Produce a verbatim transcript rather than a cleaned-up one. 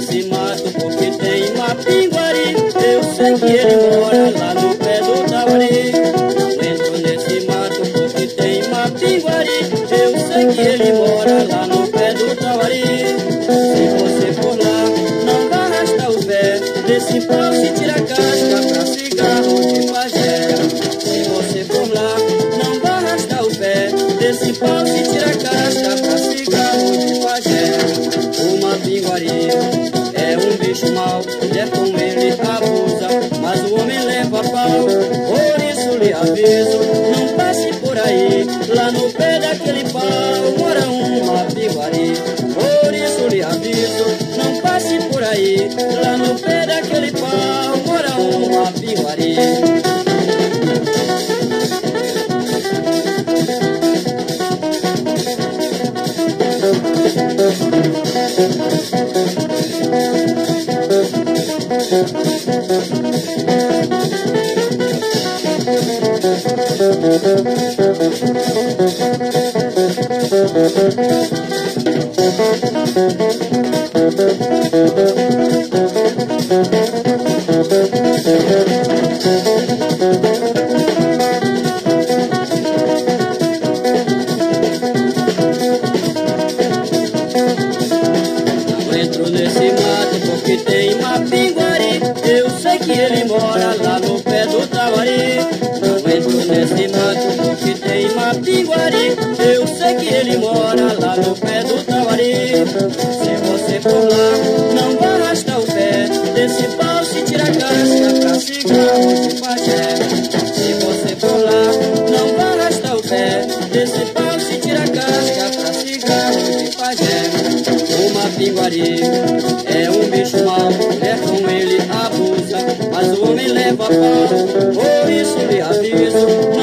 nesse mato porque tem mapinguari. Eu sei que ele mora lá no pé do tauari. Não entro nesse mato porque tem mapinguari. Eu sei que ele mora lá no pé do tauari. Se você for lá, não vai arrastar o pé desse pau se tira a casca pra cigarro de pajé. Se você for lá, não vai arrastar o pé desse pau se tira a casca pra cigarro de pajé. O mapinguari é um bicho mau, mulher com ele abusa, mas o homem leva pau. Por isso lhe aviso, não passe por aí, lá no pé daquele pau mora um mapinguari. Por isso lhe aviso, não passe por aí, lá no pé daquele pau mora um mapinguari. Não entro nesse mato porque tem mapinguari. Eu sei que ele mora lá no pé do tauari. Não entro nesse mato porque tem mapinguari. Eu sei que ele mora lá no pé do tauari. Se você for lá, não vai arrastar o pé desse pau se tira a casca pra cigarro de pajé. Se você for lá, não vai arrastar o pé desse pau se tira a casca pra cigarro de pajé. O mapinguari é um bicho mau, mulher com ele abusa, mas o homem leva pau. Por isso lhe aviso,